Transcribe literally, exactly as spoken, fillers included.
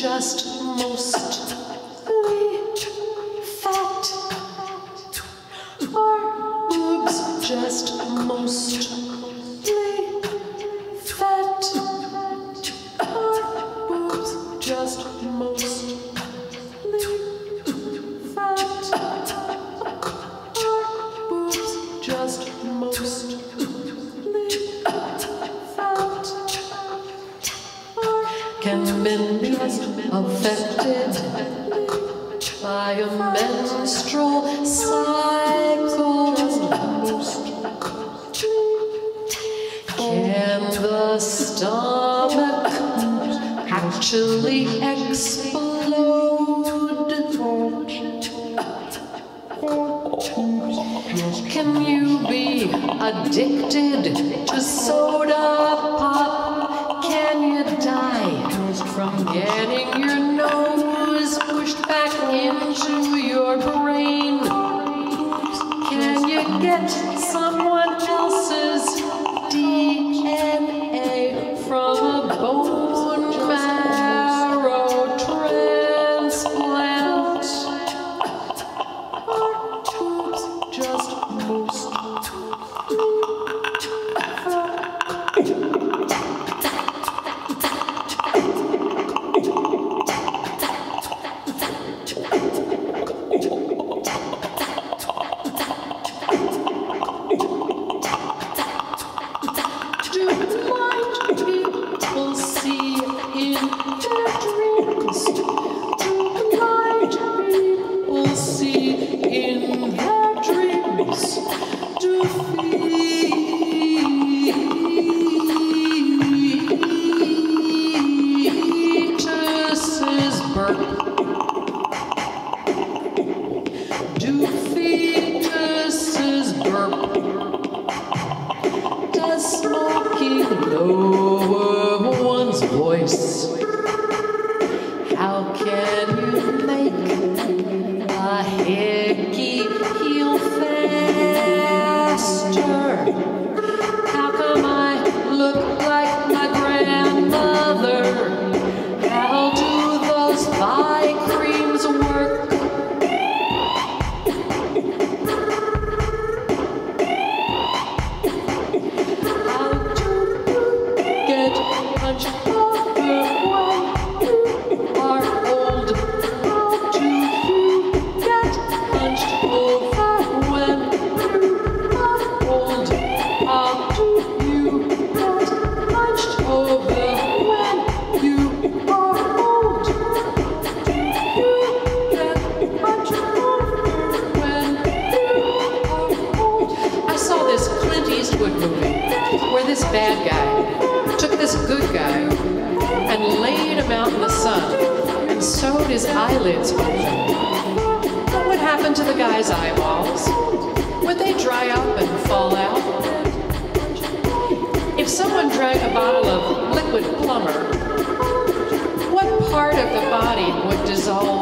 just mostly fat? Are boobs just mostly fat? Are boobs just mostly fat? Are boobs just mostly fat? Can men be affected by a menstrual cycle? Can the stomach actually explode? Can you be addicted to soda pop? Can you die from getting your nose pushed back into your brain? Can you get someone else's D N A from a bone marrow transplant? Are boobs just most lower one's voice? How can you make a hickey heal faster? How come I look like my grandmother? How do those thigh creams work? Where this bad guy took this good guy and laid him out in the sun and sewed his eyelids open. What would happen to the guy's eyeballs? Would they dry up and fall out? If someone drank a bottle of liquid plumber, what part of the body would dissolve